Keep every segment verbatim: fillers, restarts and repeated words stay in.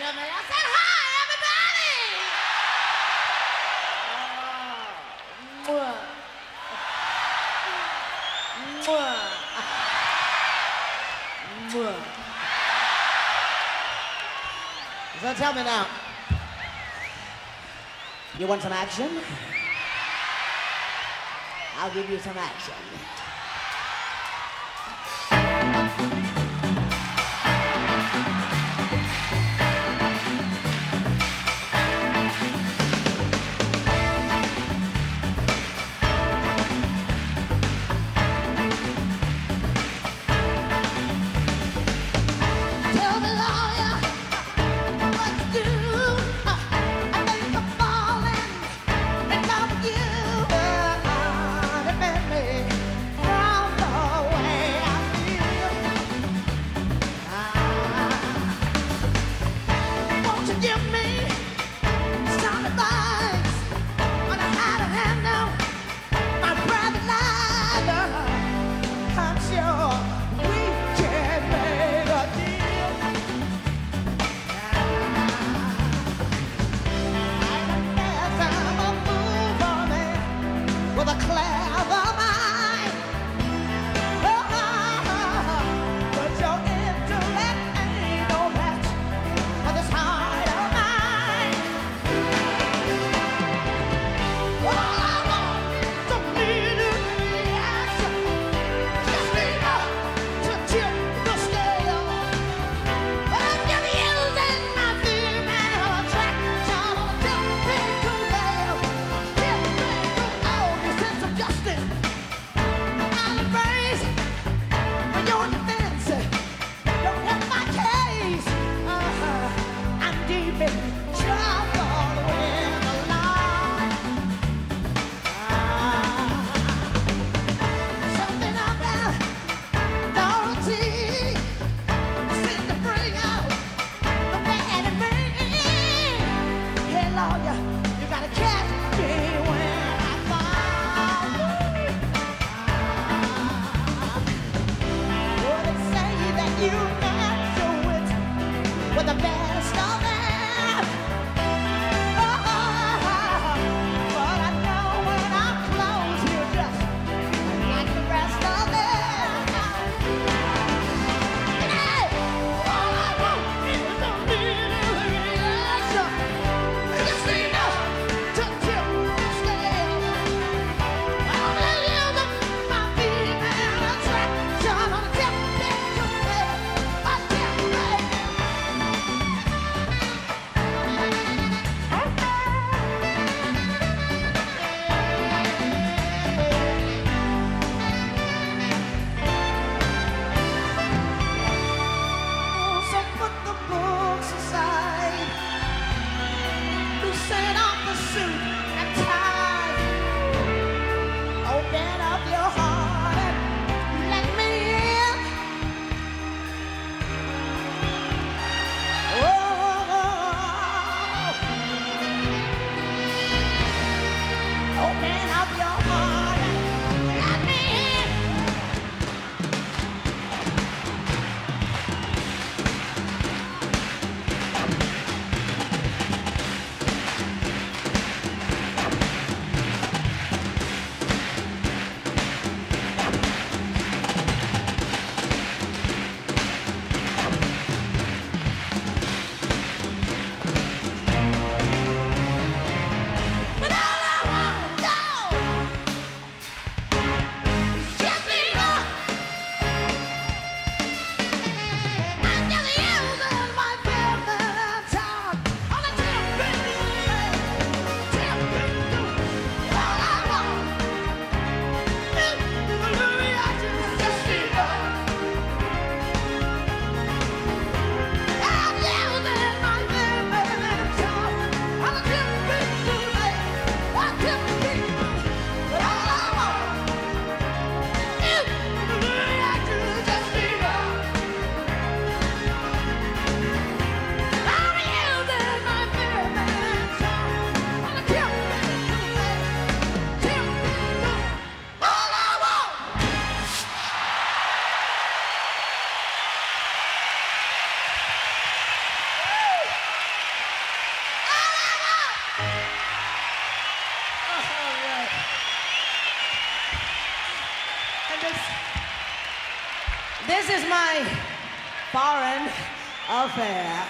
with me. I said, hi, everybody! Oh, mwah. Mwah. Mwah. So tell me now, you want some action? I'll give you some action. This is my foreign affair.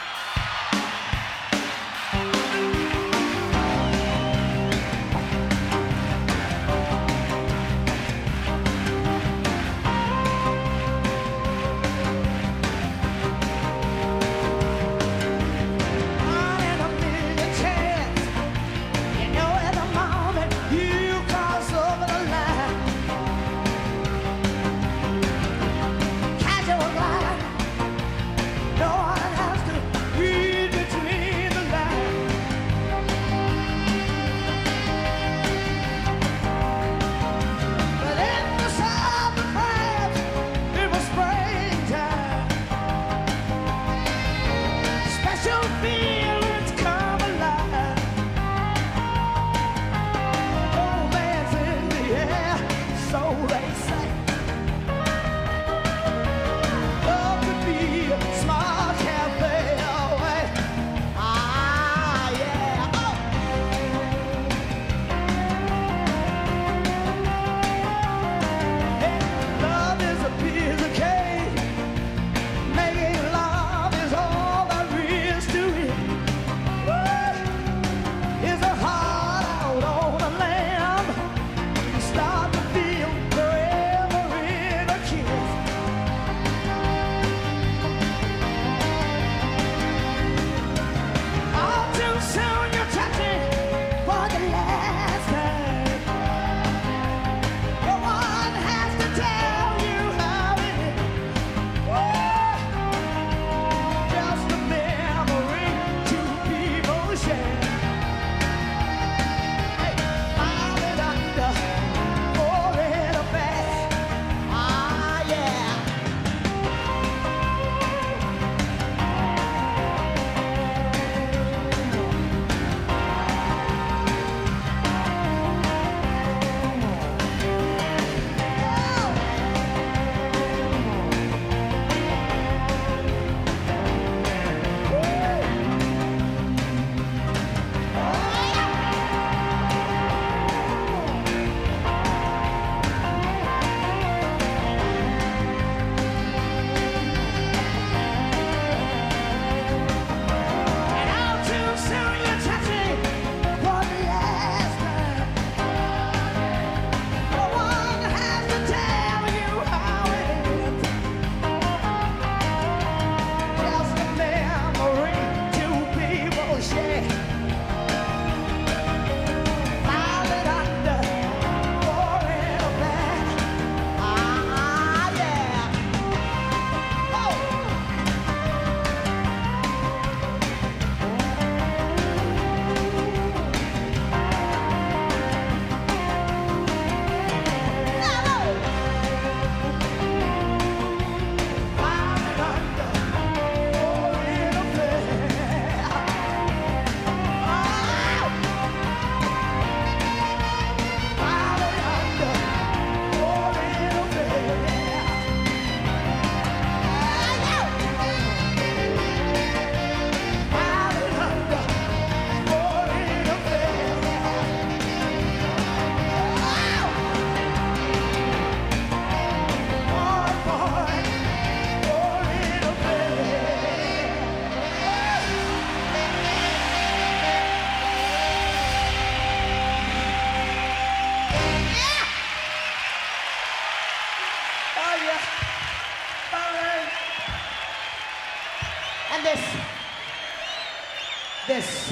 This,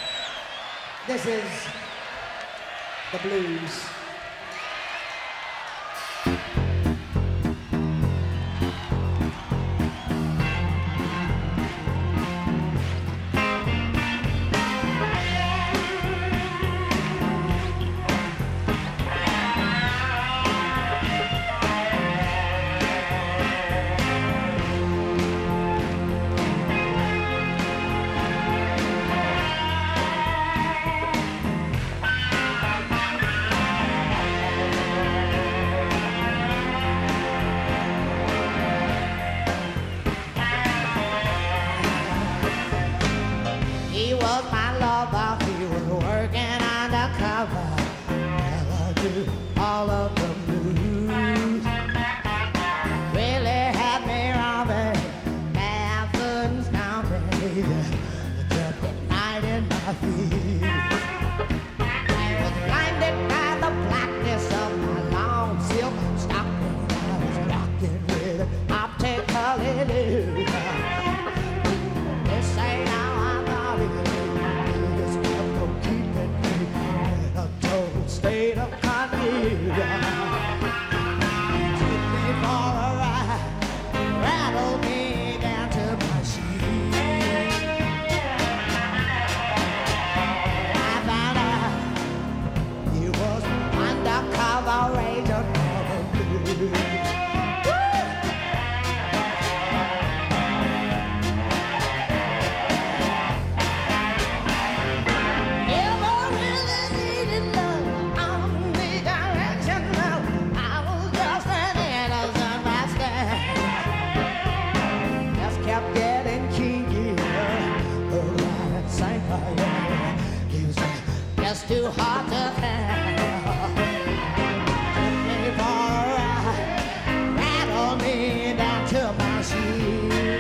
this is the blues. too hard to handle. Took me for a ride, rattled me down to my shoes.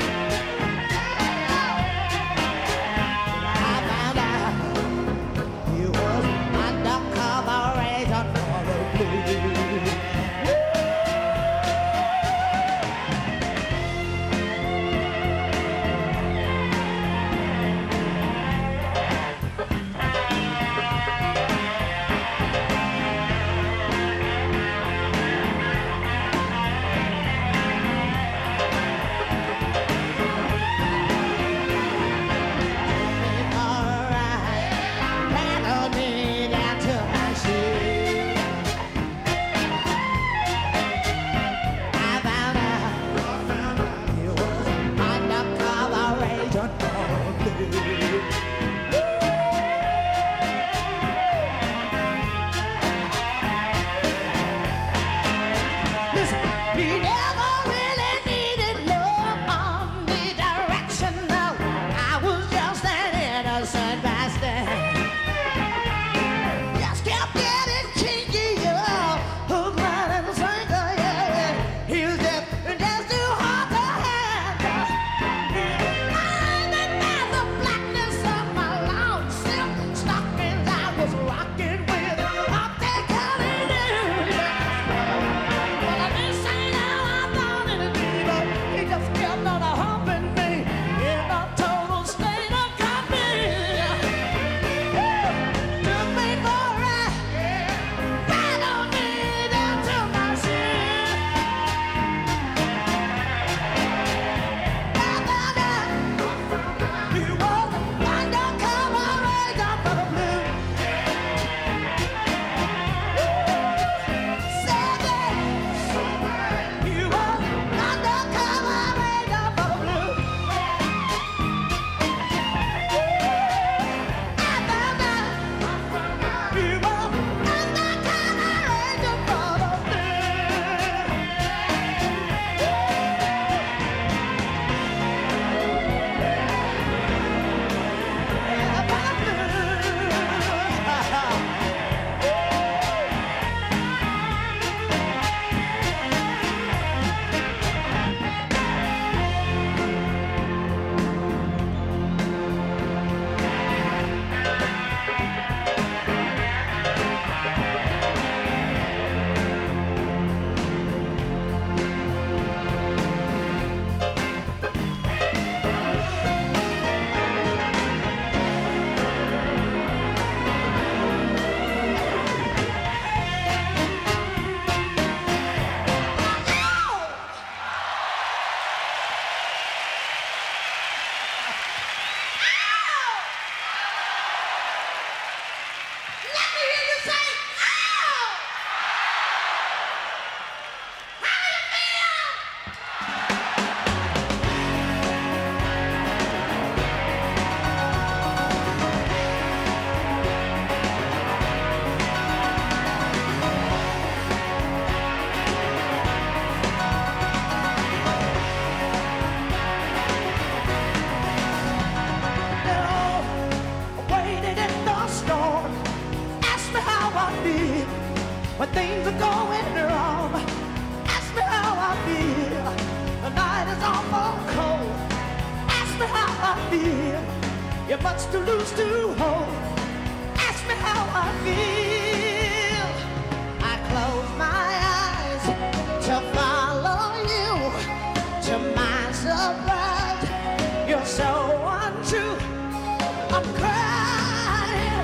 I found out he was undercover agent for the blues. When things are going wrong, ask me how I feel. The night is awful cold. Ask me how I feel. You're much too loose to hold. Ask me how I feel. I close my eyes to follow you. To my surprise, you're so untrue. I'm crying.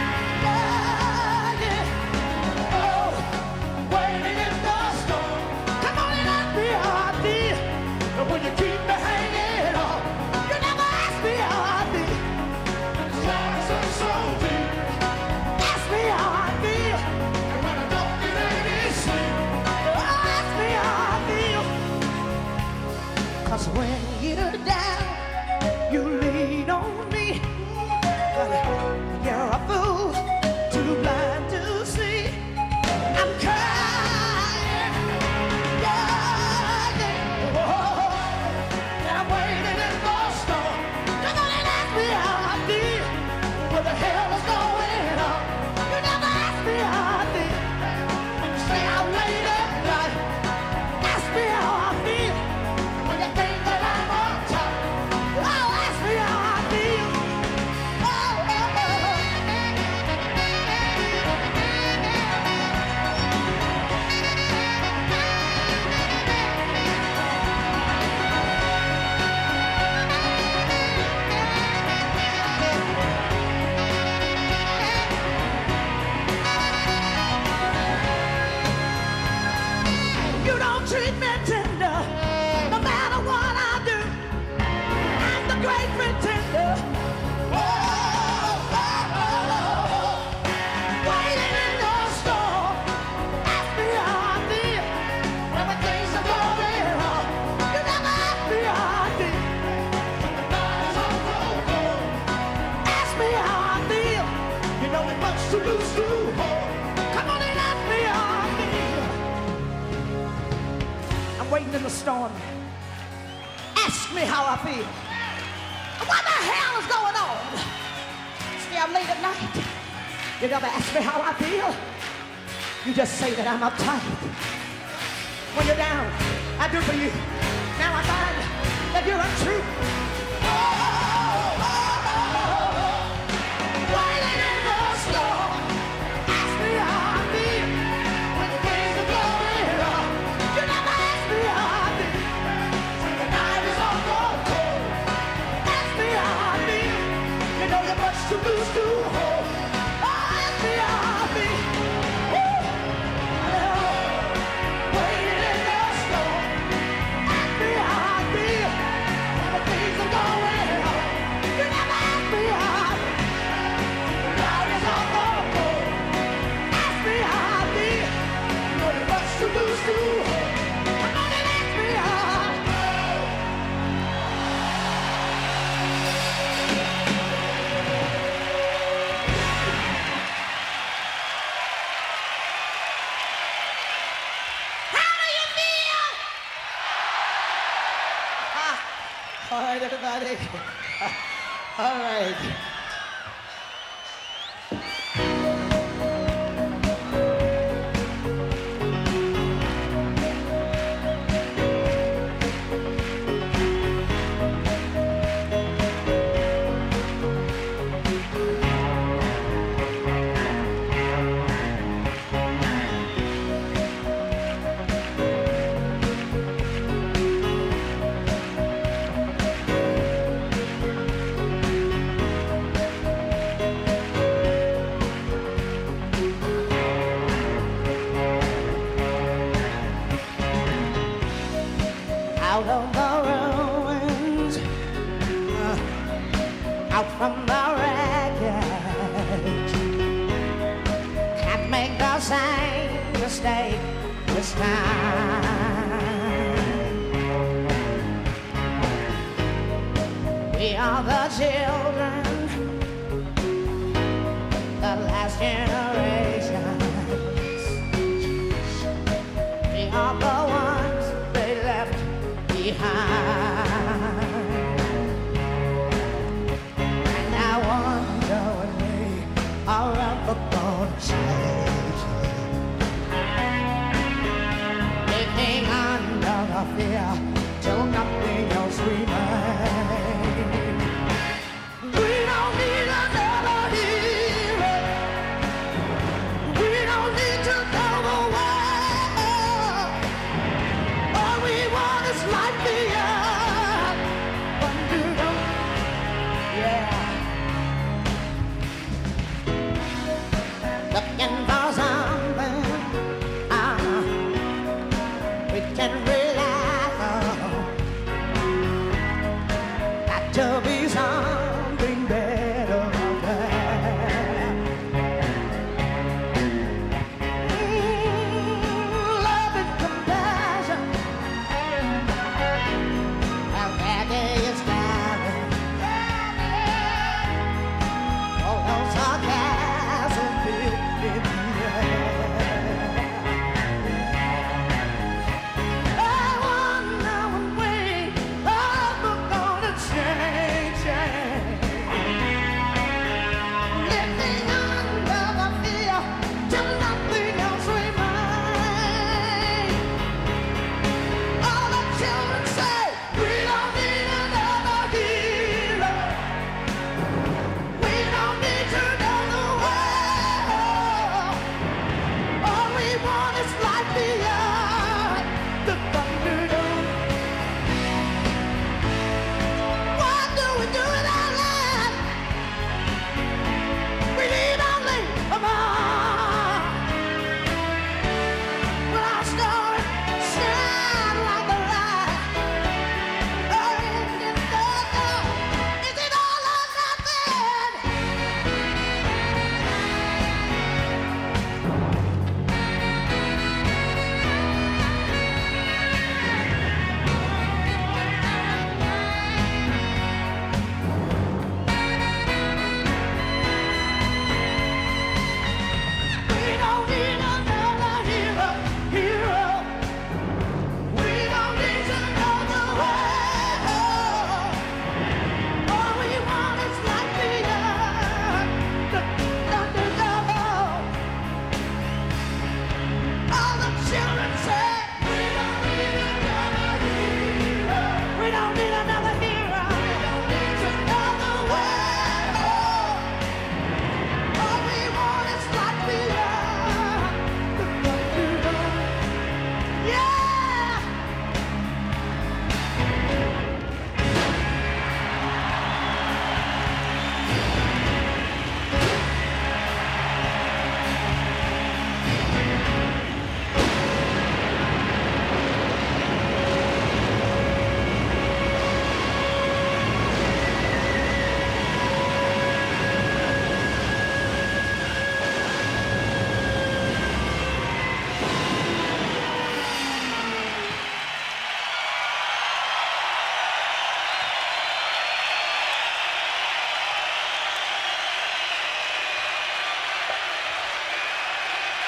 Yeah, yeah. Oh, waiting in the storm. Come on and ask me how I feel. And when you keep me hanging on, you never ask me how I feel. The stars are so deep. Ask me how I feel. And when I don't get any sleep, oh, ask me how I feel. 'Cause when you're down, you lean on me. But you're a fool, too blind to see. I'm crying, yeah, yeah. Oh, and I'm waiting in the storm. Come on and ask me how I feel. What the hell is going on? lose to hope. Come on and let me on me. I'm waiting in the storm. Ask me how I feel. What the hell is going on? Stay up late at night. You never ask me how I feel. You just say that I'm uptight. When you're down, I do for you. Now I find that you're untrue. Oh, oh, oh, oh. Waiting in the storm. Ask me how I feel. When the days are going on. You never ask me how I feel. When the night is all gone cold. Ask me how I feel. You know you're much too loose to hold. Oh, ask me how I feel. Woo. I know. Waiting in the storm. Ask me how I feel. When the things are going on. You never ask me how I feel. The night is all gone cold. Ask me how I feel. You know you're much too loose to hold. Come on and ask me how I feel. How do you feel? Ah, all right, everybody. All right. Out of the ruins, uh, out from the wreckage, can't make the same mistake this time. We are the children, the last generation. We are the ones they left behind. And I wonder when we are ever gonna change. Living under the fear till nothing else remains. We don't need another hero. We don't need to know the world. All we want is life beyond. But you don't, yeah. Looking for something uh, we can rely on. Got to be something better out there. Mm,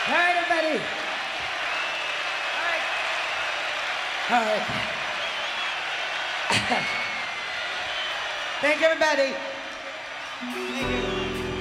All right, everybody. All right. All right. Thank you, everybody. Thank you.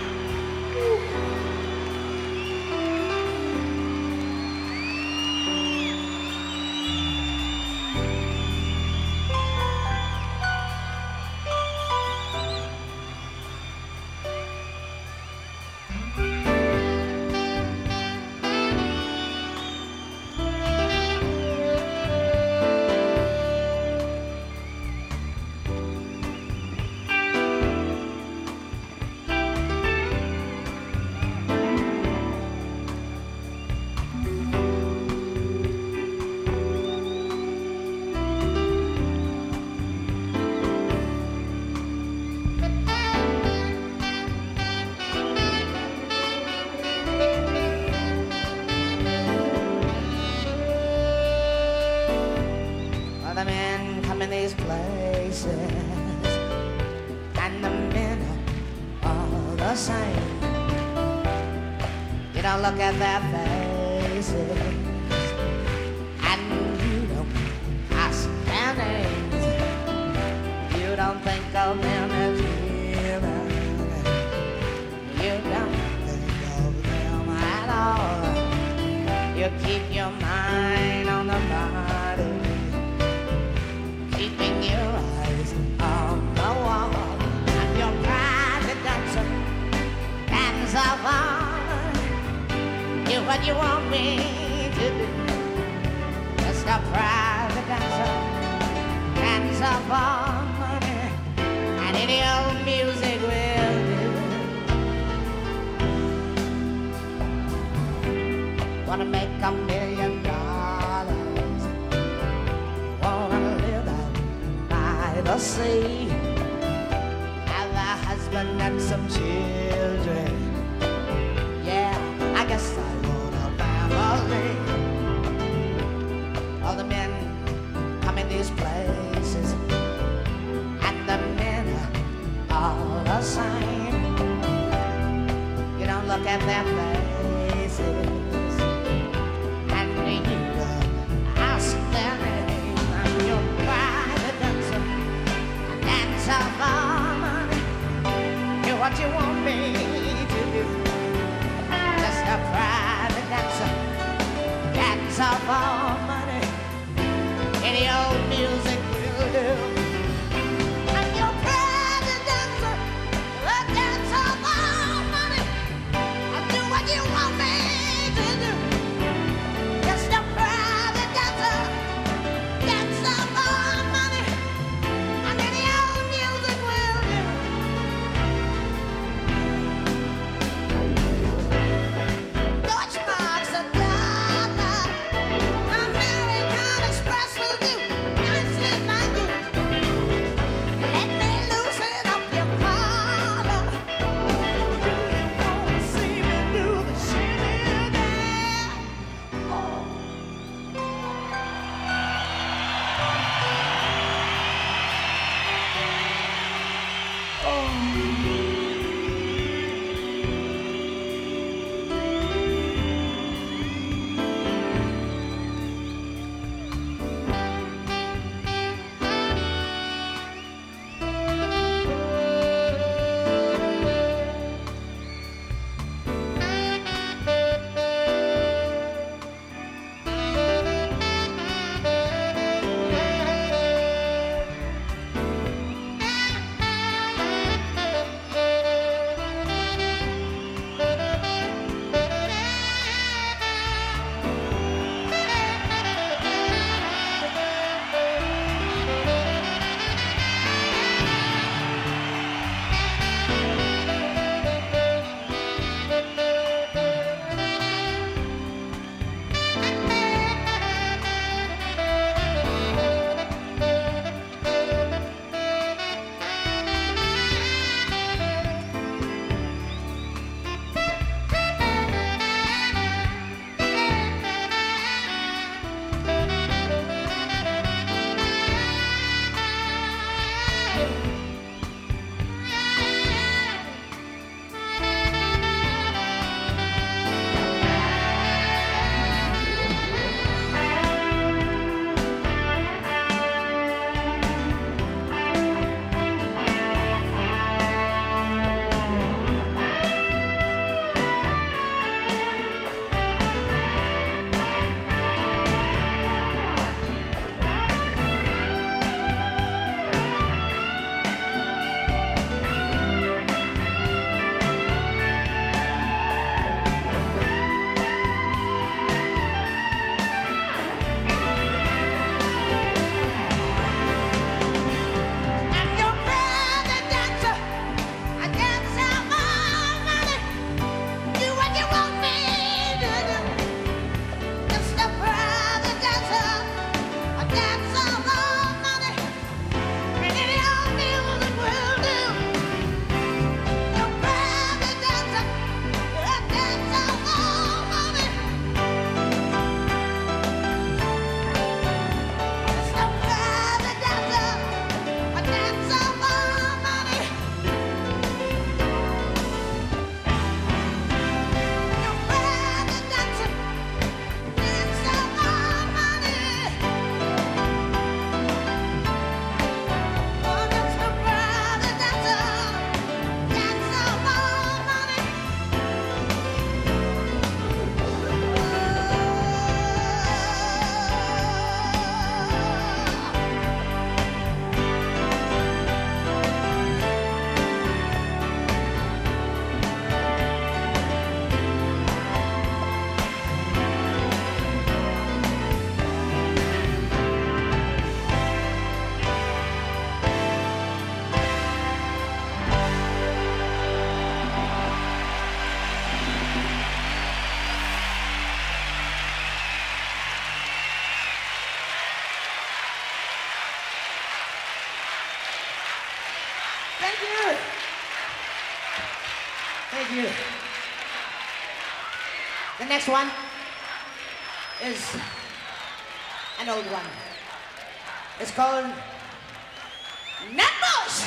Look at their faces, and you don't ask their names. You don't think of them as human. You don't think of them at all. You keep your mind on the body, keeping your eyes on the wall. And your private dancer hands off on. Do what you want me to do. Just a private dancer, hands up on money, and any old music will do. Wanna make a million dollars, wanna live out by the sea, have a husband and some children. Yeah, I guess I all the men come in these places, and the men are all the same. You don't look at their faces, and you don't ask their name. I'm your private dancer, dance off all money. Do what you want me to do. Just a private dancer, dance off all money, any old music will do. I'm your private dancer, dance off all money, I'll do what you want me to do. Just a private dancer, dance off all money, and any old music will do. Deutschmarks are dollar, American Express will do, nicely like you. Let me loosen up your collar. You wanna see me do the shimmy, you. The next one is an old one. It's called Nutbush.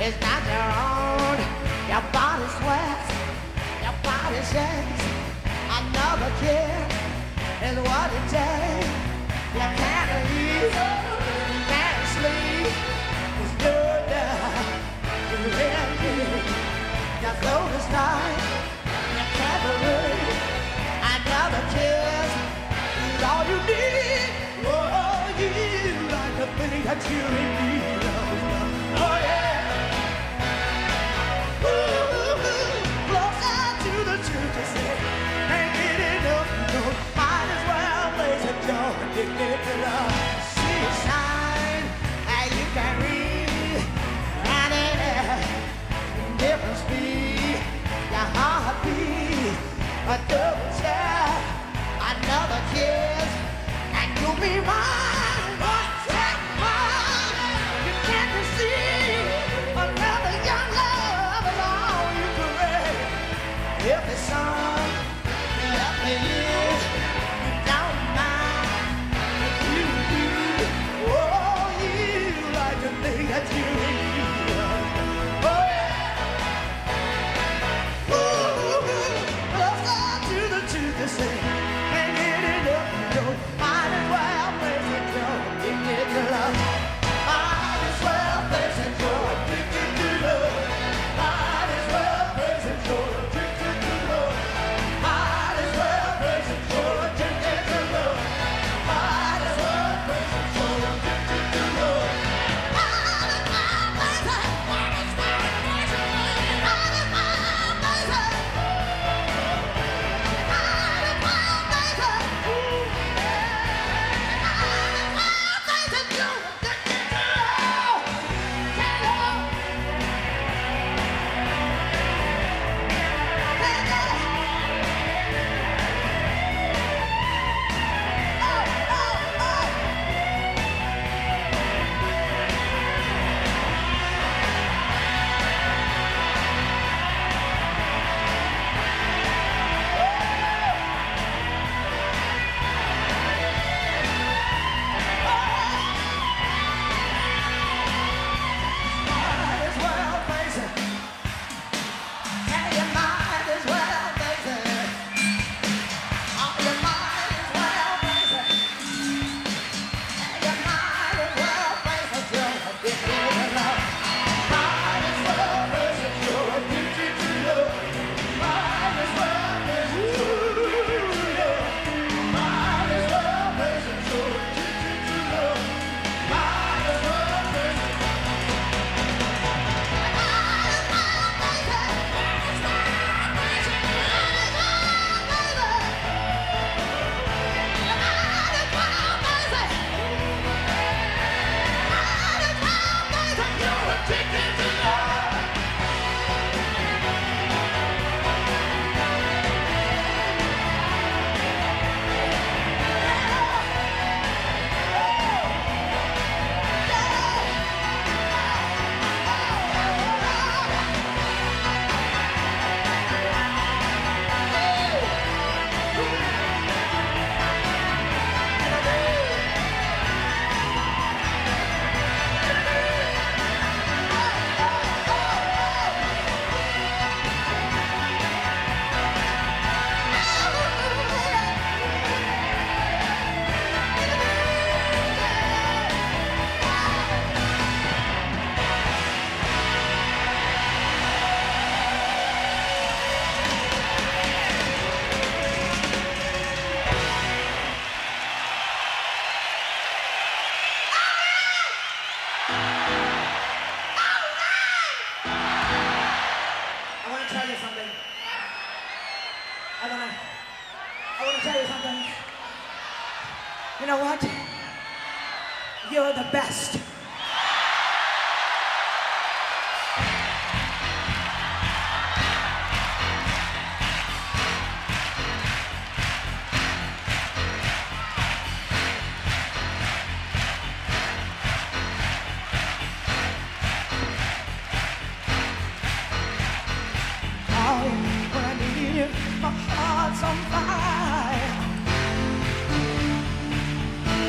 It's not your own. Your body sweats, your body shakes. Another kiss is what it takes. You can't eat, you can't sleep. It's good now, you really. Your throat is tight, you can't breathe. Another kiss is all you need. Oh, you like the thing that you need. Oh yeah. Addicted to love, see a sign that you can read, and it has different speed. Your heartbeat, a double tap, another kiss, and you'll be mine. One take mine. You can't receive another young love is all you can read. If the sun let me in, you don't mind. That you need. Oh yeah. Ooh, closer to the truth to say, can't get enough, you know. Might as well face it, you're addicted to love. Might as well face it, you're addicted to love. Might as well face it, you're addicted to love. Might as well face it, you're addicted to love. Might as well face it, you're addicted to love. You know what? You're the best.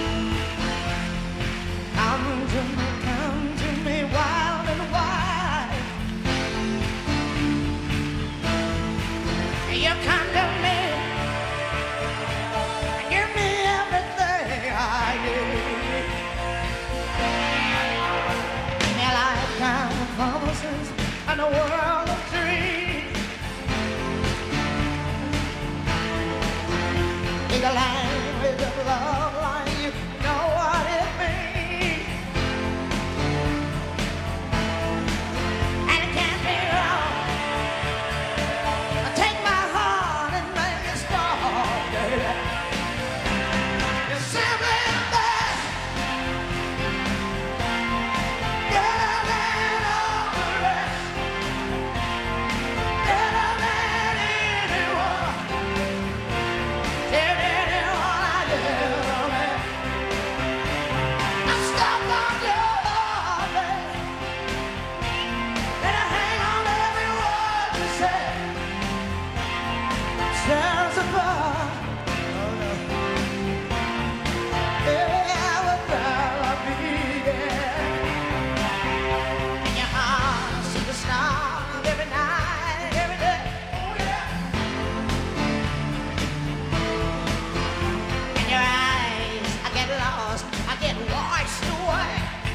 Come to me, come to me, wild and wide. and a world of dreams. In the language of love line, you know what it means. And it can't be wrong. Take my heart and make it start, baby. It's simply the best. Better than all the rest. Better than anyone. Than anyone I ever met. I'm stuck on your heart, baby. And I hang on every word you say. Tears apart. Oh no. Baby, I would rather be there. In your arms, see the stars every night, every day. Oh yeah. In your eyes, I get lost, I get washed away.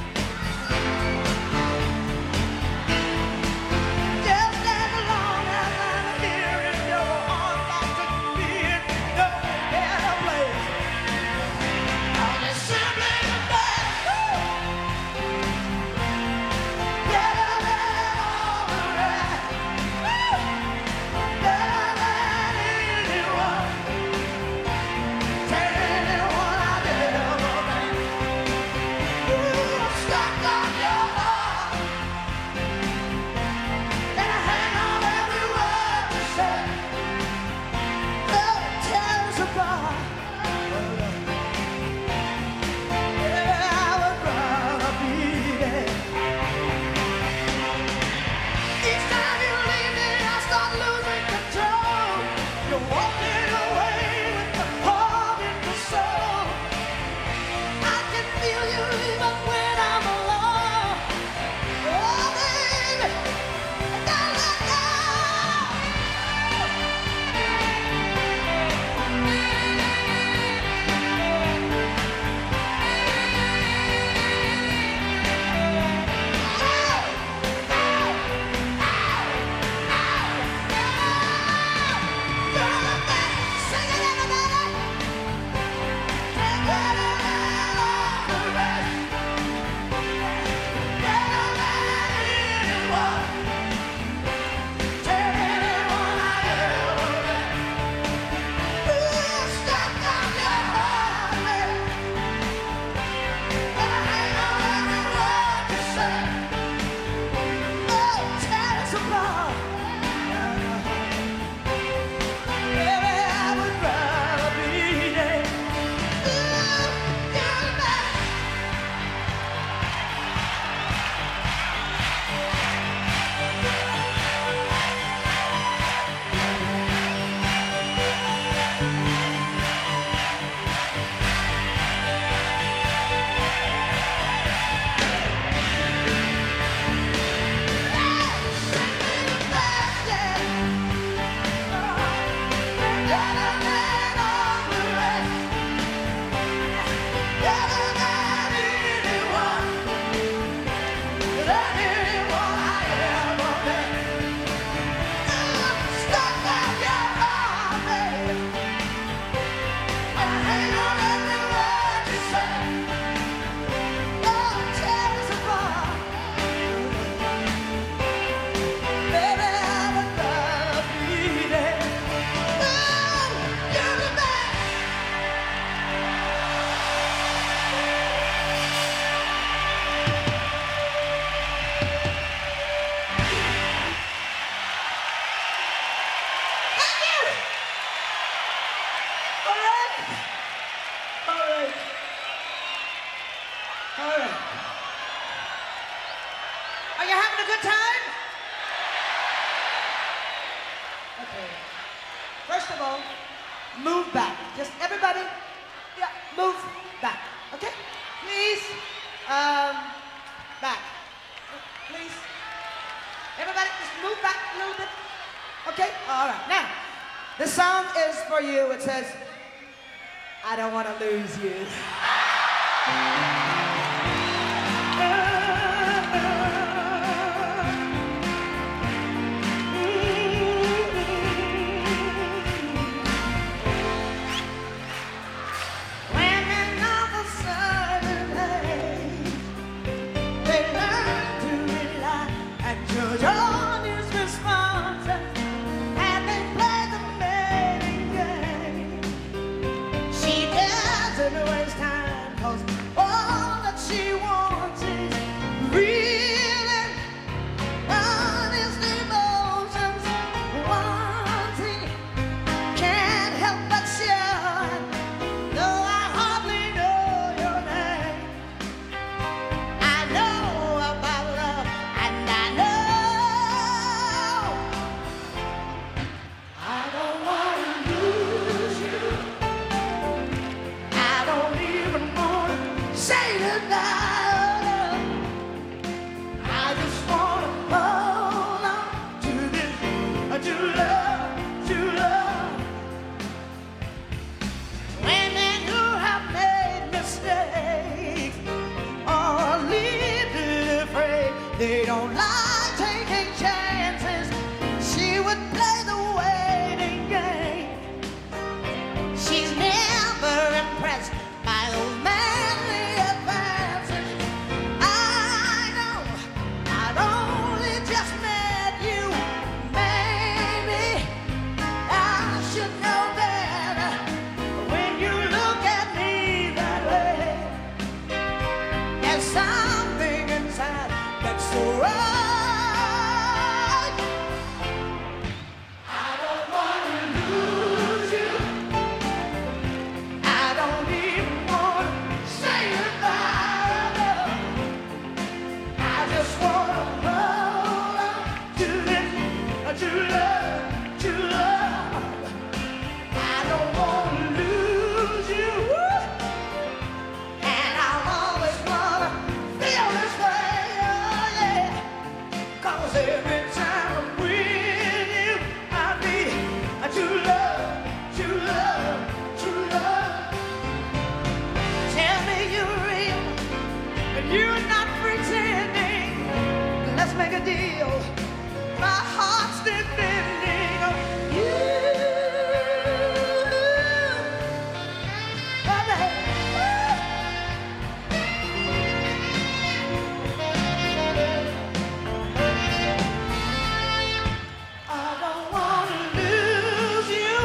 Just as long as I'm here in your arms, I could be in no better place. Oh, it's simply the best. Woo! Better than all the rest. Woo! Better than anyone. Than anyone I've ever met. Ooh, I'm stuck on your heart. And I hang on every word you say. Oh, it tears apart. Yeah, I would rather be there. Each time you leave me, I start losing control. You're walking away with the heart in the soul. I can feel you even when I'm alone. Oh, baby, don't let go. Sing it, everybody. Better than all the rest. Better than anyone. Than anyone I ever met. Ooh, stuck on your heart, baby. And I hang on every word you say. Oh, tear us apart. Baby, I would rather be there. Ooh, you're the best. Are you having a good time? Okay. First of all, move back. Just everybody, yeah, move back. Okay? Please, um, back. Please. Everybody, just move back a little bit. Okay? All right. Now, this song is for you. It says, I don't want to lose you. true love. I don't wanna lose you, and I'll always wanna feel this way, oh yeah. 'Cause every time I'm with you, I need a true love, true love, true love. Tell me you're real, and you're not pretending. Let's make a deal. My heart's depending on you. I don't wanna lose you.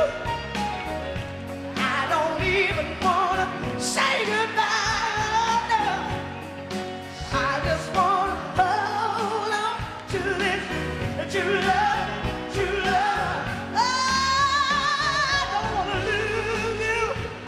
I don't even wanna say goodbye. No. I just wanna hold on to this true love, true love. I don't wanna lose you,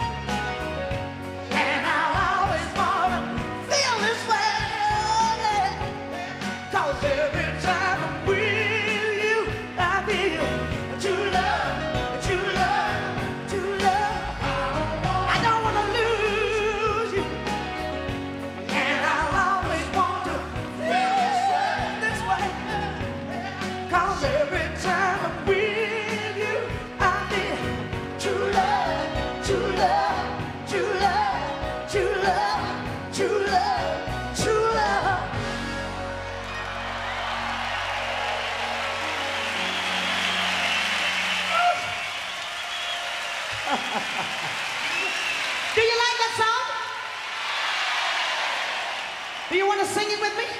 and I'll always wanna feel this way, oh yeah. 'Cause every time I'm with you, I feel true love, true love, true love. I don't wanna lose you, and I'll always want to feel this way, this way. 'Cause every time I'm with you, I feel true love, true love, true love, true love, true love, true love. Do you like that song? Do you want to sing it with me?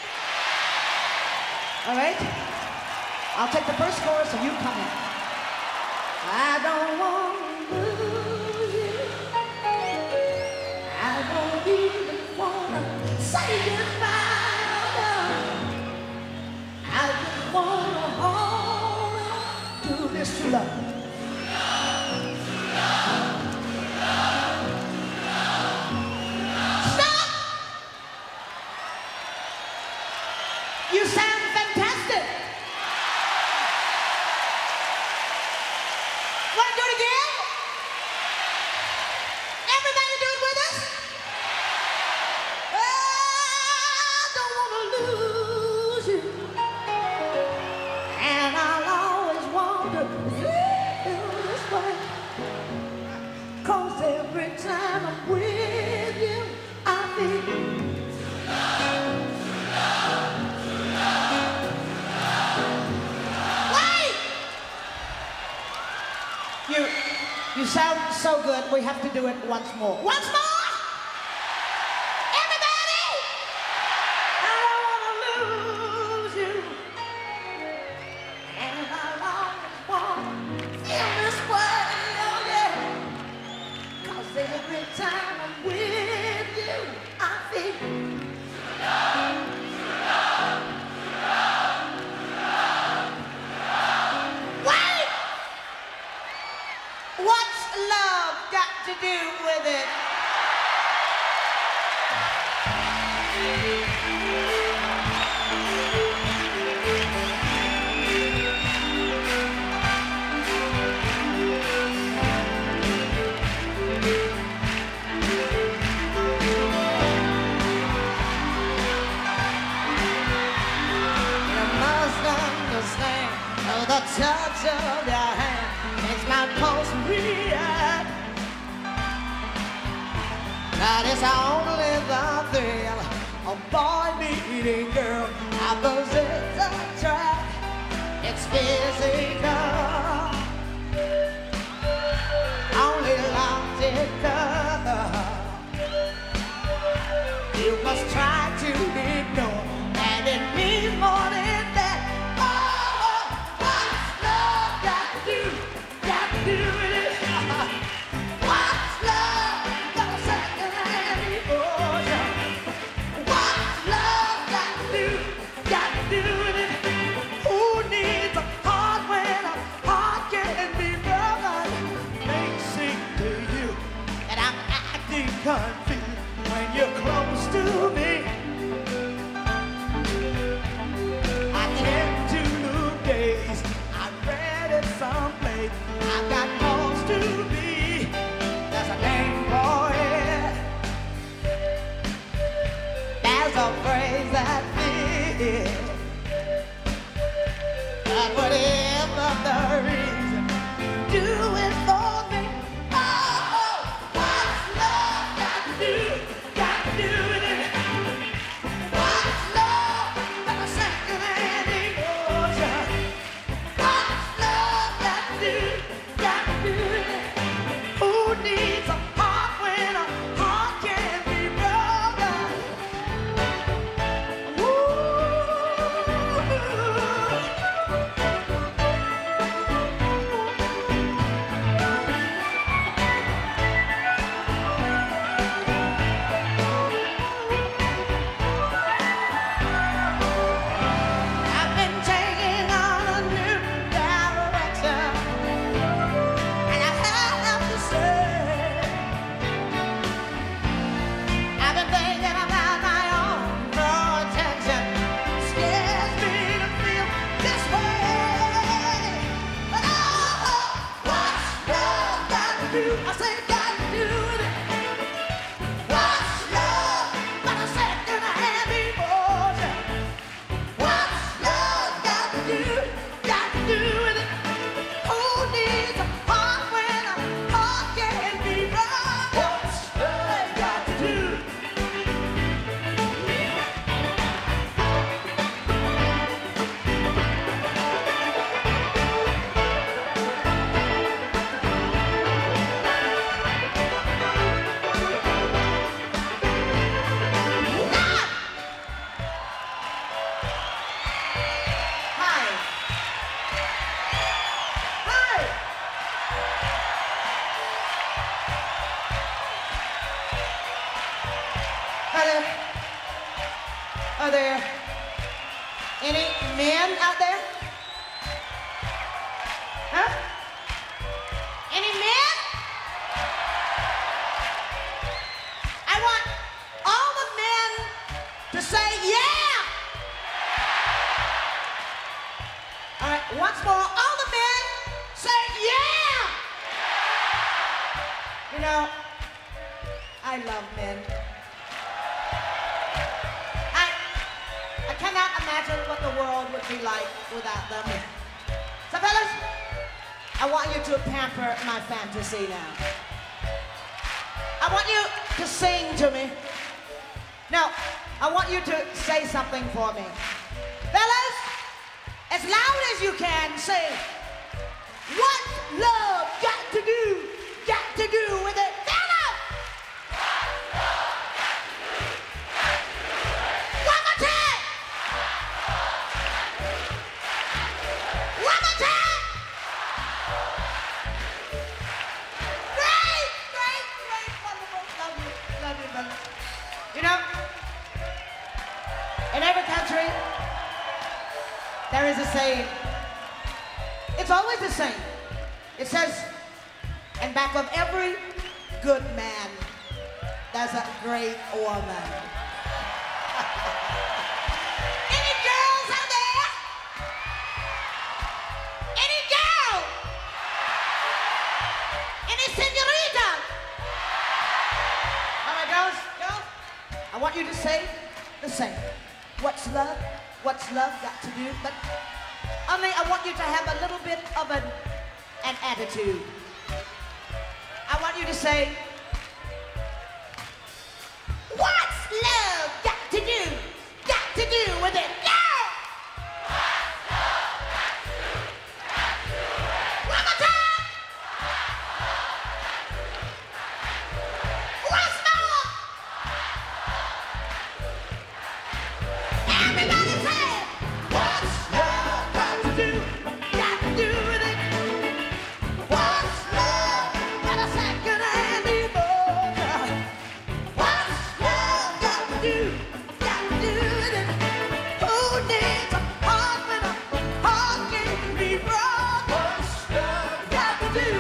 All right. I'll take the first chorus and you come in. I don't want to lose you. I don't even want to say goodbye. No. I just want to hold on to this true love. Stop! You sound fantastic. Want to do it again? Everybody do it with us? I don't want to lose you, and I'll always want to feel this way. 'Cause every time I'm with you, I feel wait! You, you sound so good. We have to do it once more. Once more! Everybody! I don't want to lose you, and I'll always want to feel this way, oh yeah. 'Cause every time I'm with you, I feel wait! What's love got to do with it? You must understand the touch of your hand makes my pulse react. That is only the thrill of boy meeting girl. Opposites attract. It's physical, only logical. You must try to ignore that it means more than that. Oh, what's love got to do? Got to do with it. What's love got a second-hand emotion? What's love got to do? Got to do with it. Who needs a heart when a do? I say got to do with it. What's love but a second-hand emotion? What's love got to do? Got to do with it. Who needs a heart when a heart can be wrong? What's love got to do? Are there any men out there? Huh? Any men? I want all the men to say yeah. All right, once more, all the men say yeah. You know, I love men. I cannot imagine what the world would be like without them. So fellas, I want you to pamper my fantasy now. I want you to sing to me. No, I want you to say something for me. Fellas, as loud as you can, say, what love got to do, got to do with it? Fellas! One more time! One more time! Great, great, great, wonderful. Love you, love you, brother. You know, in every country, there is a saying. It's always the same. It says, in back of every good man, there's a great woman. Any girls out there? Any girl? Any senorita? All right, girls, girls, I want you to say the same. What's love? What's love got to do? But only I want you to have a little bit of an, an attitude. I want you to say, what's love got to do? Got to do with it? Yeah! What's love got to do? Got to do with it? One more time! Once more! Everybody say, what's love got to do? Got to do with it? What's love but a second-hand emotion? What's love got to do? Got to do with it? Who needs a heart when a heart can be broken? What's love got to do?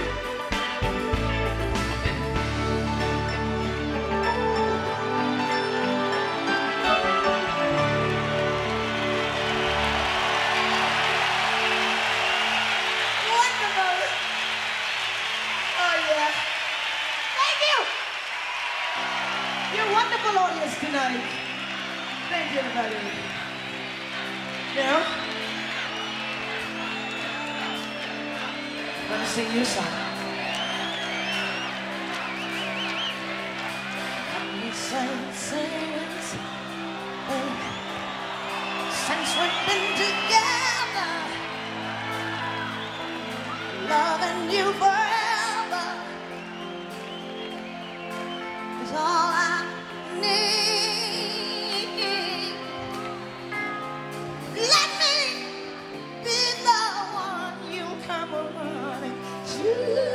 Wonderful. Oh, yeah. Thank you. You're a wonderful audience tonight. Thank you, everybody. Now, I'm going to sing you a song. Since, since, oh, since we've been together, loving you forever is all I need. Let me be the one you come running to.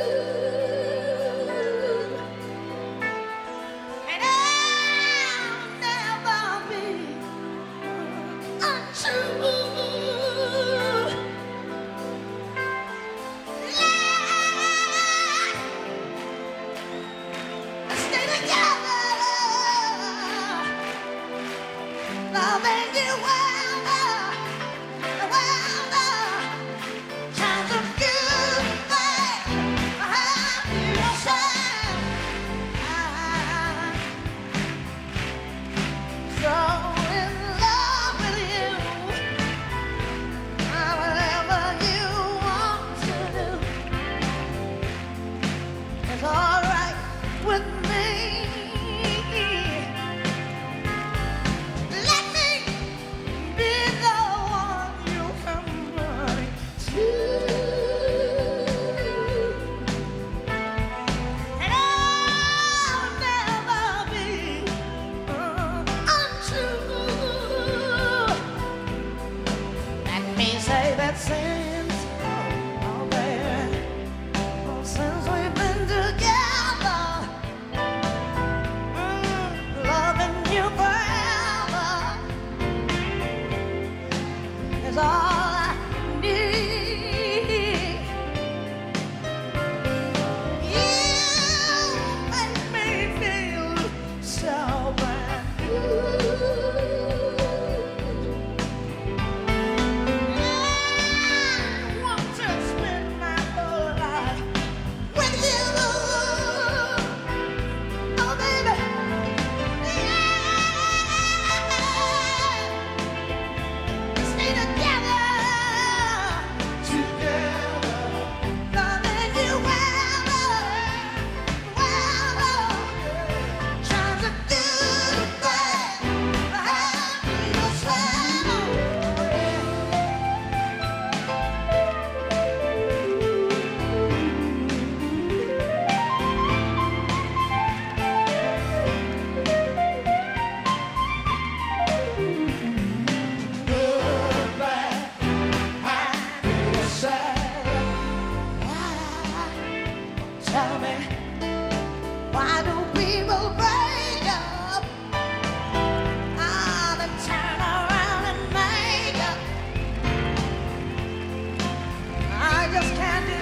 And I'll never be untrue. Let's stay together, loving you well, well, times of good things. tell me, why do people break up? Ah, they turn around and make up. I just can't do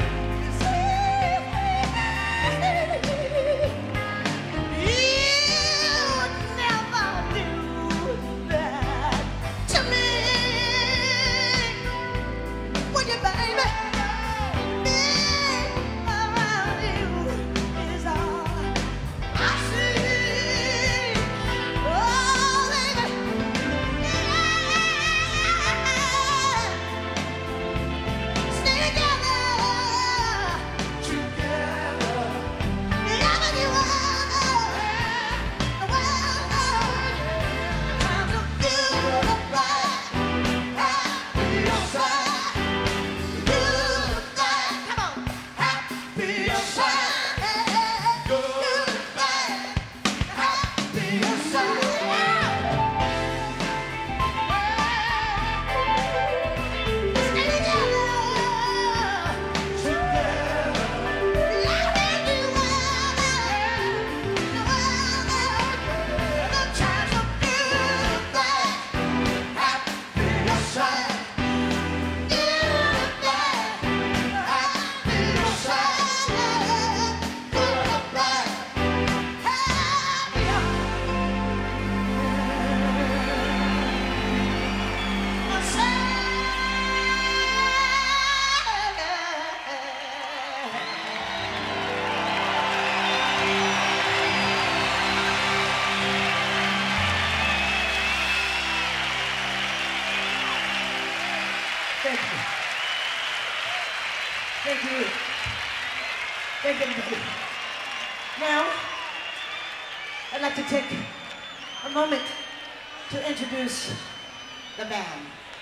Now, I'd like to take a moment to introduce the band.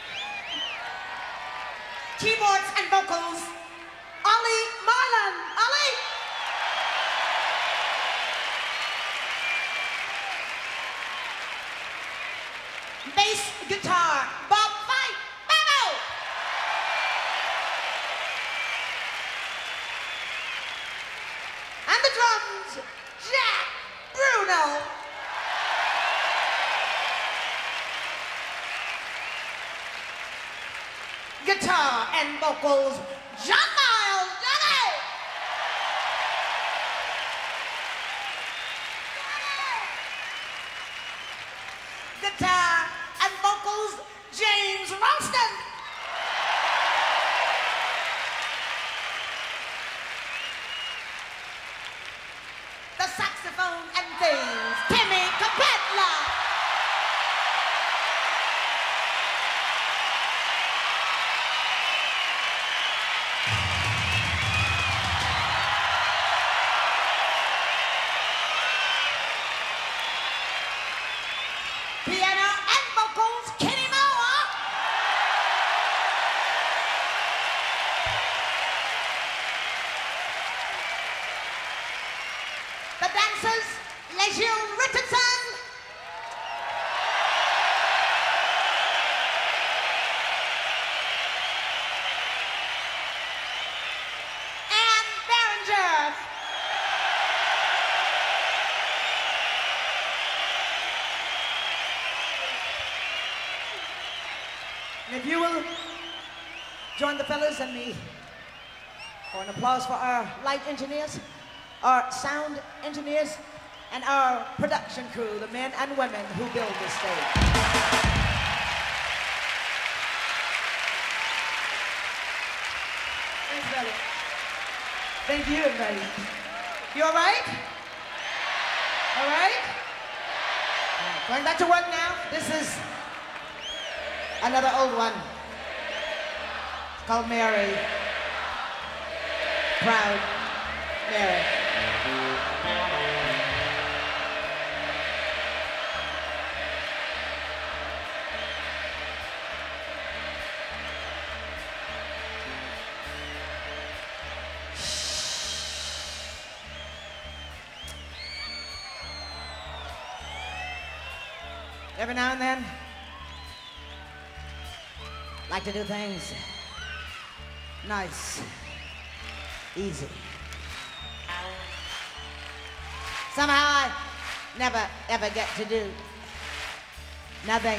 Keyboards and vocals, Ollie Marlon. Ollie! Bass guitar, Bob Fight. Bobo! And the drums, Jack Bruno. Guitar and vocals, John Miles. Johnny! Guitar and vocals, James Ralston. The saxophone and things, Timmy Capella. Piano and vocals, Kenny Moore. The dancers, Lejeune Richardson. Annie Behringer. And if you will join the fellas and me for an applause for our light engineers, our sound engineers, and our production crew, the men and women who build this stage. Thanks, brother. Thank you, everybody. You all right? All right? All right, going back to work now. This is another old one. It's called Mary. Proud Mary. Every now and then, like to do things nice, easy. Somehow I never, ever get to do nothing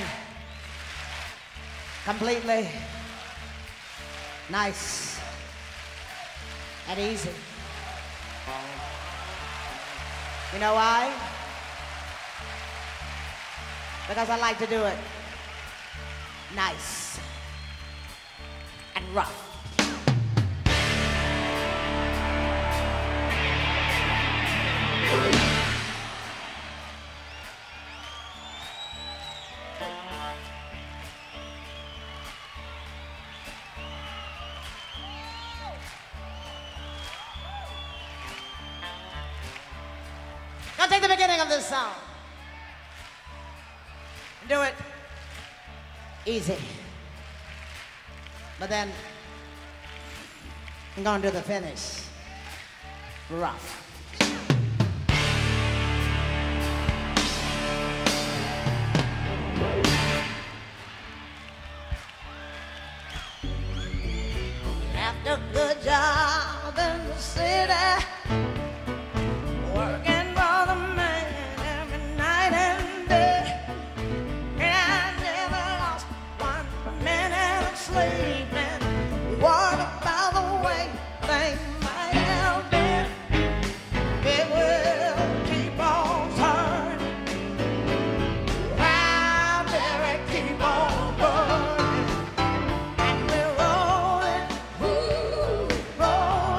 completely nice and easy. You know why? Because I like to do it nice and rough. Now take the beginning of this song and do it easy. But then I'm gonna do the finish rough. After a good job in the city, working for the man every night and day, and I never lost one minute of sleep. And what about the way things might have been? It will keep on turning. I'll never keep on burning. And we're rolling, ooh, rolling.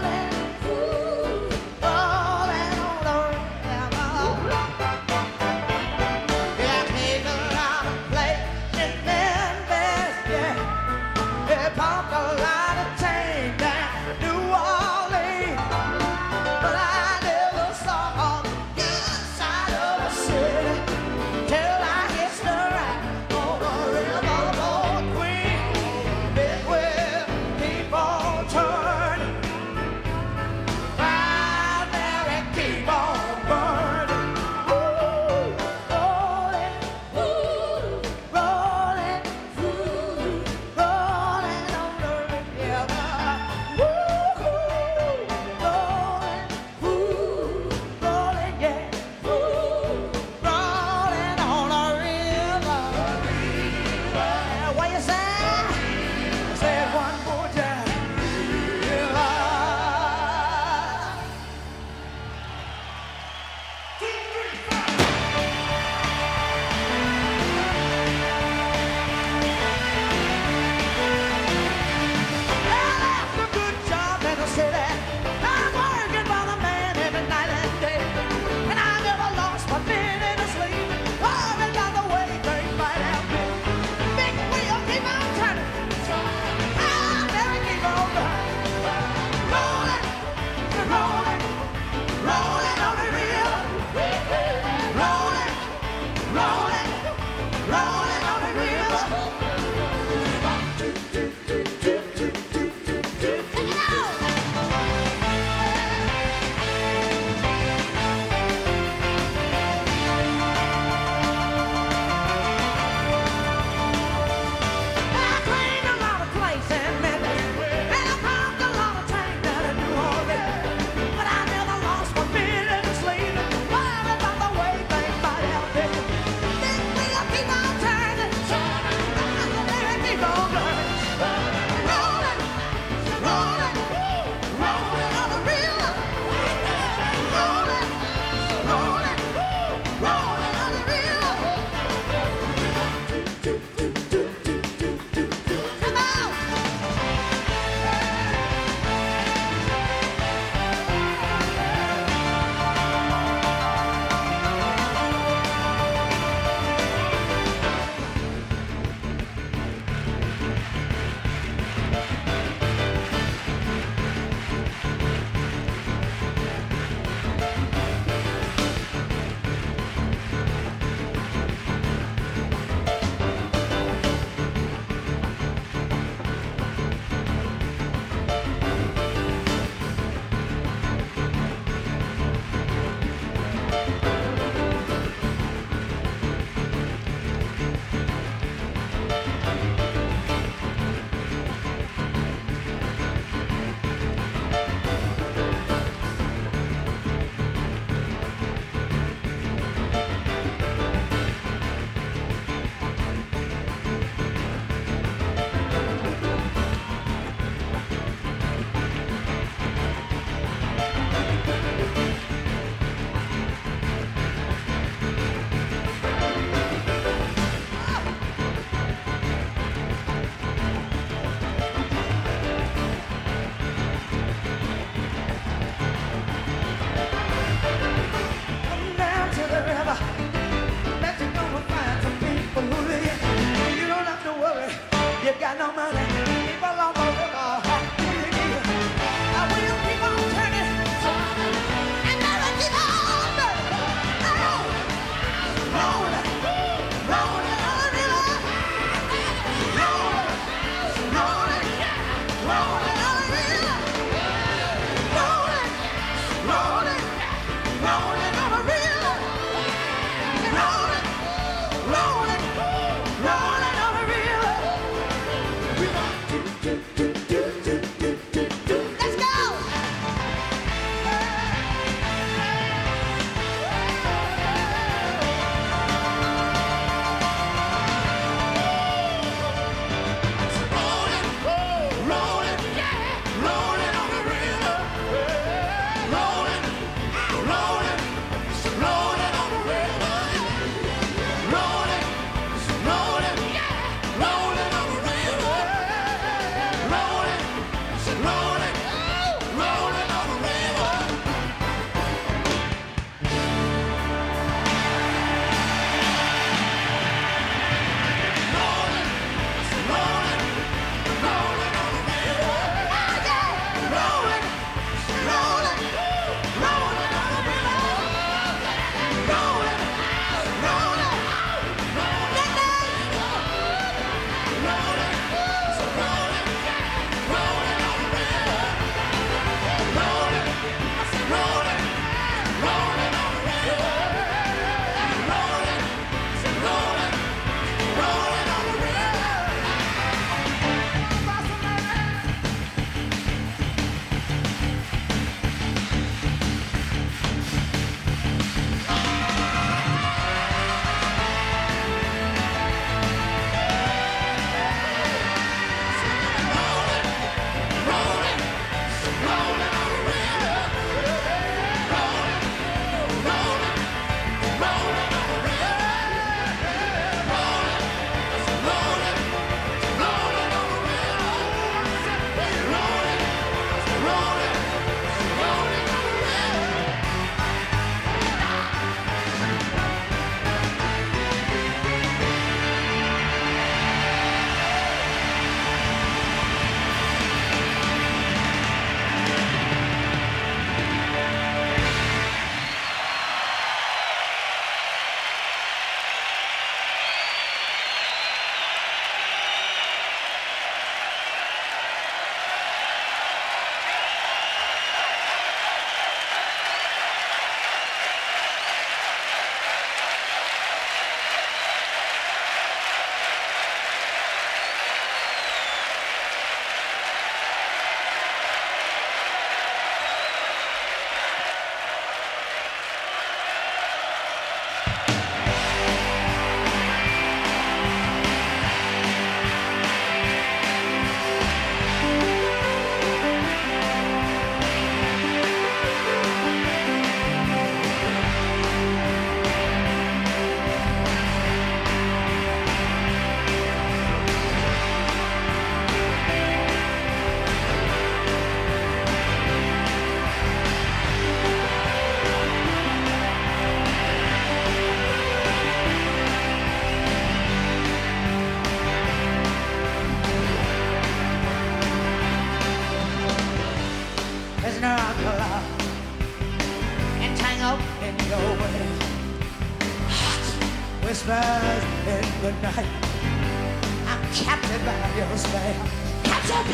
prisoner of your love, entangled in your way. Hot whispers in the night, I'm captured by your spell. Captured!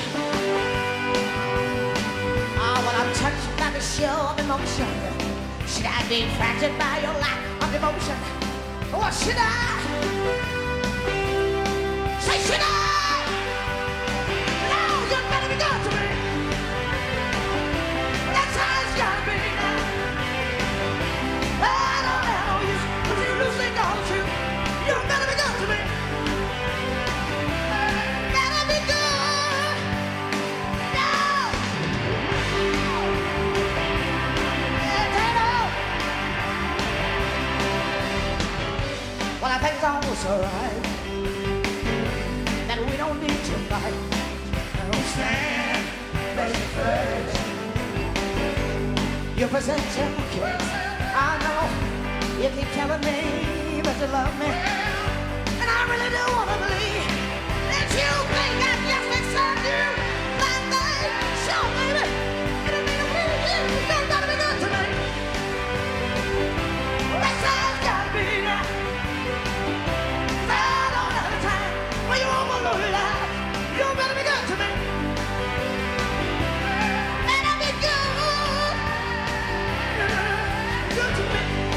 Ah, well, I'm touched by the show of emotion. Should I be fractured by your lack of devotion? Or should I? Say, should I? No, you better be good to me. That's how it's gotta be now. I don't have no use, but you losing don't you? You better be good to me. Better be good. No. Yeah, take it. Well, I think it's almost alright that we don't need to fight. Don't stand face to face. You present your case. I know you keep telling me that you love me, and I really do want to believe that you think I just accept you like they show, baby. And it mean to me, you gotta be good to me. That's how it's gotta be now. I don't have the time when you want my lonely life. You better be good to me. Better be good. Good to me.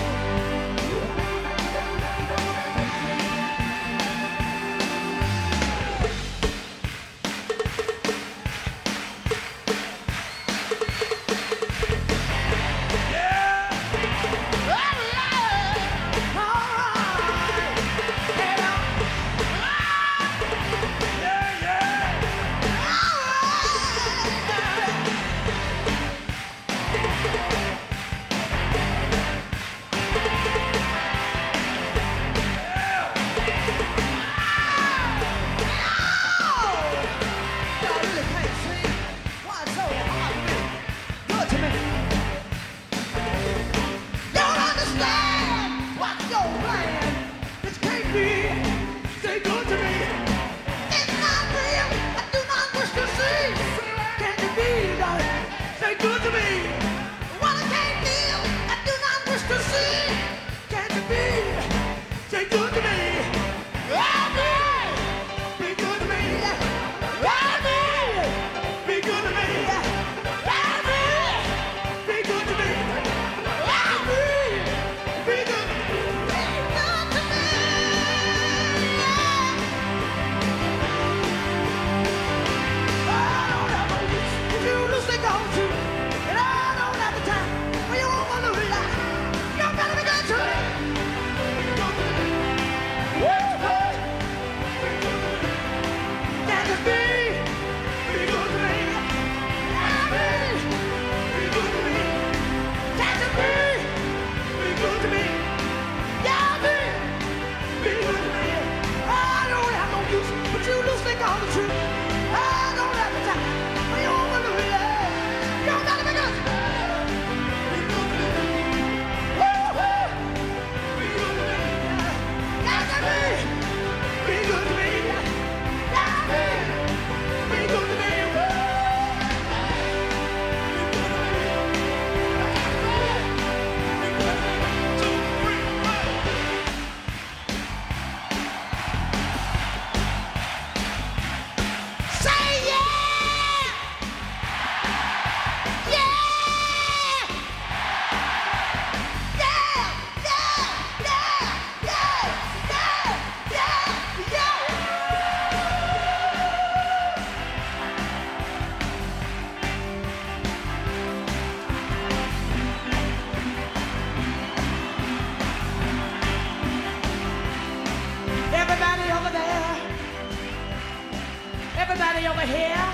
Everybody over here.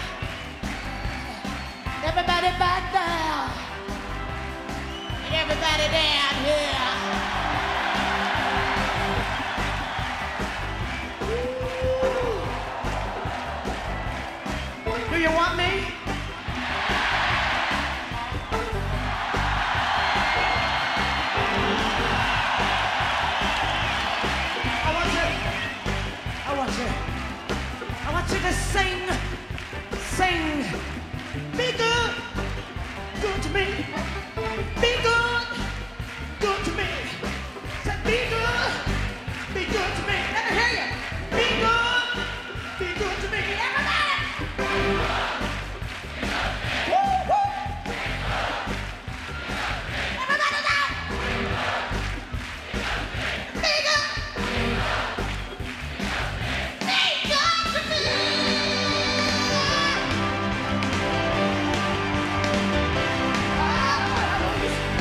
Everybody back there. And everybody down here. Ooh. Do you want me? I want you. I want you. I want you to sing, sing, be good, to me. Be good, good to me. Say, be good, be good to me. Let me hear you. Be good, be good to me. Everybody. Woo, woo. Everybody now. Be good. Be good to me. Oh,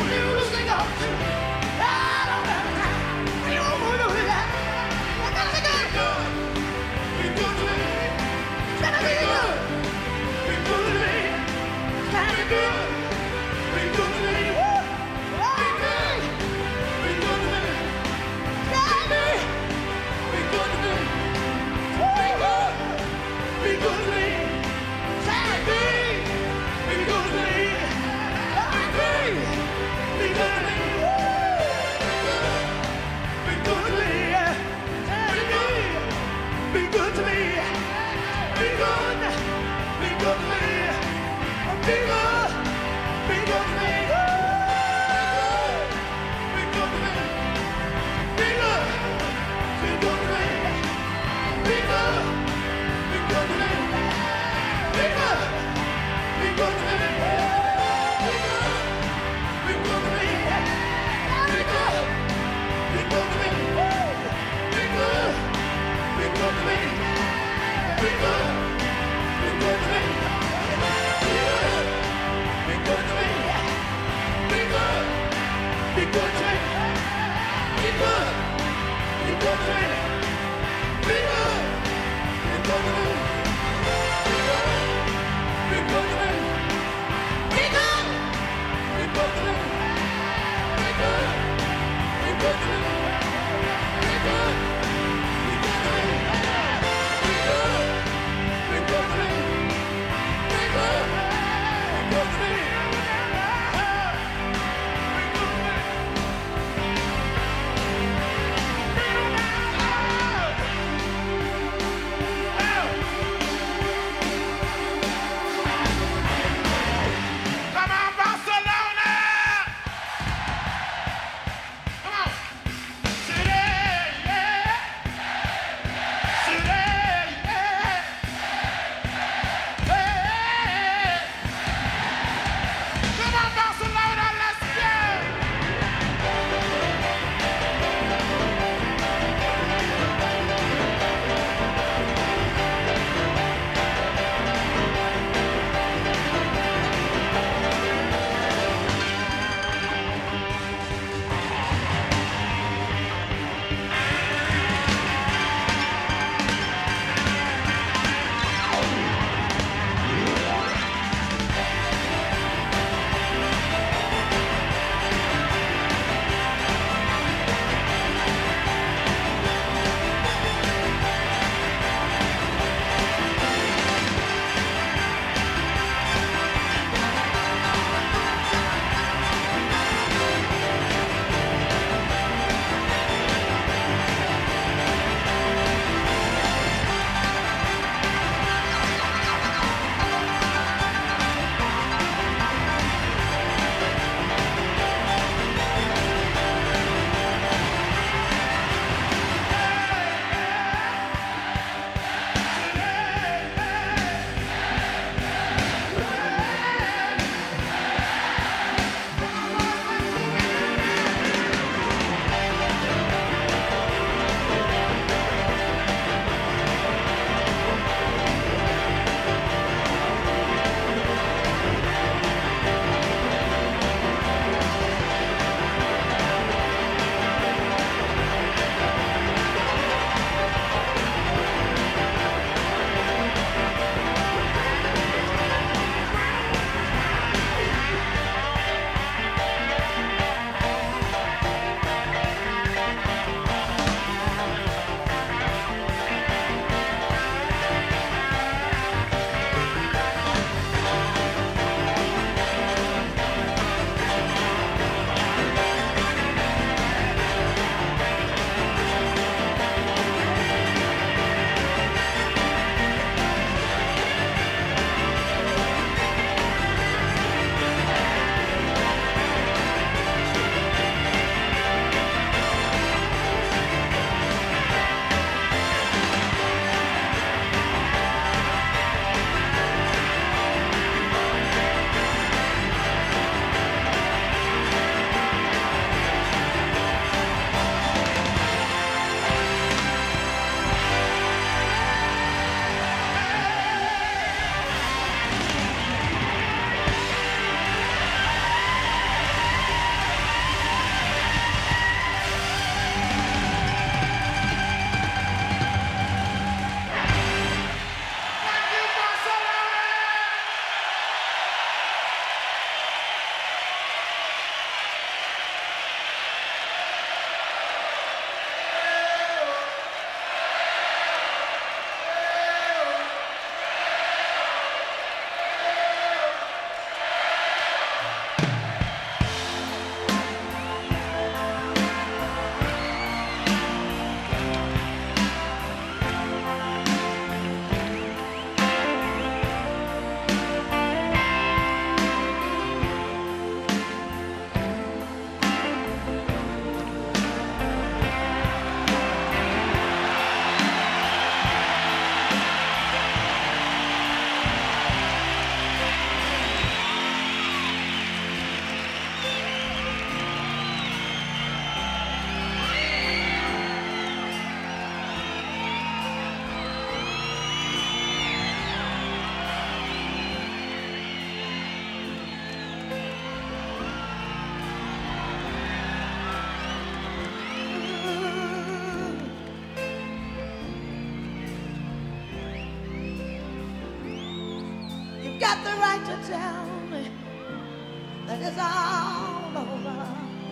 that it's all over.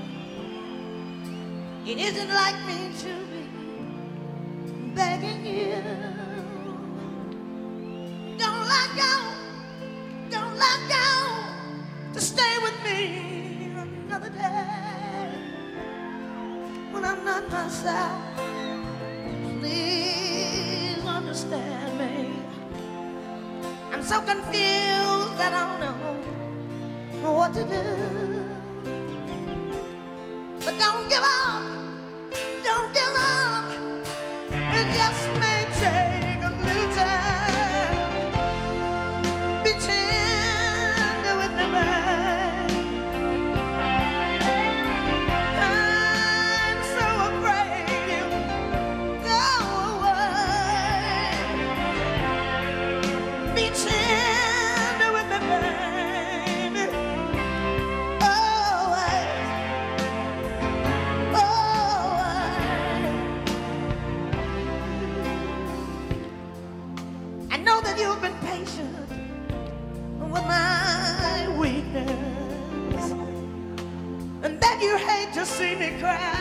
It isn't like me to be begging you. Don't let go, don't let go, to stay with me another day when I'm not myself. Please understand me. I'm so confused that I don't know what to do. But don't give up, don't give up. It just may take a little time. Be tender with me, babe. I'm so afraid you'll go away. Be tender with me, baby. Always, always. I know that you've been patient with my weakness, and that you hate to see me cry.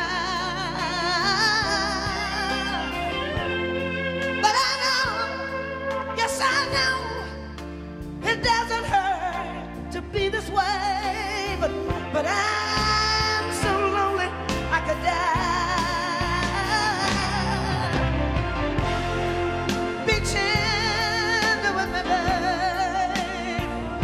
But I know, yes I know, it doesn't hurt to be this way. But, but I'm so lonely I could die. Be tender with me, babe.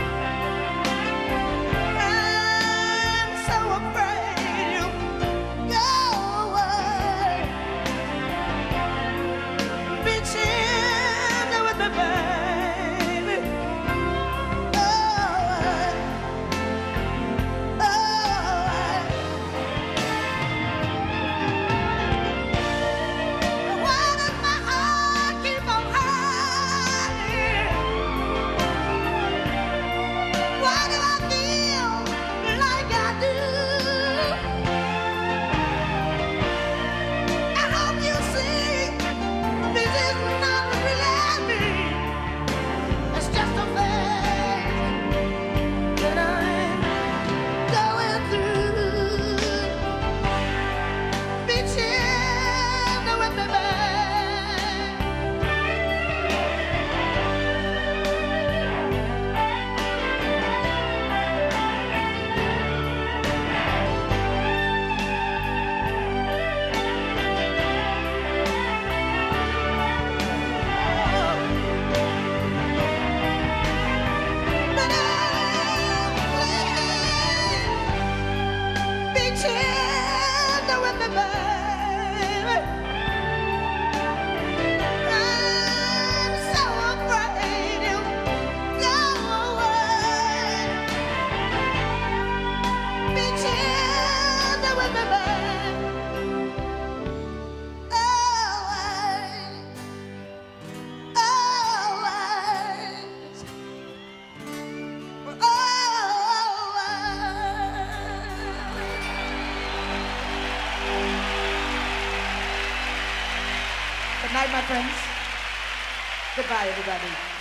I'm so afraid you'll go away. Be tender with me, baby. Always, always. Why does my heart keep on hurting? Why do I feel like I do? I hope you see this is not really me. It's just a phase that I'm going through. Be tender with me, babe. But oh, please, be tender with me, baby. I'm so afraid you'll go away. Be tender with me, babe. Always, always, always. Good night, my friends. Goodbye, everybody.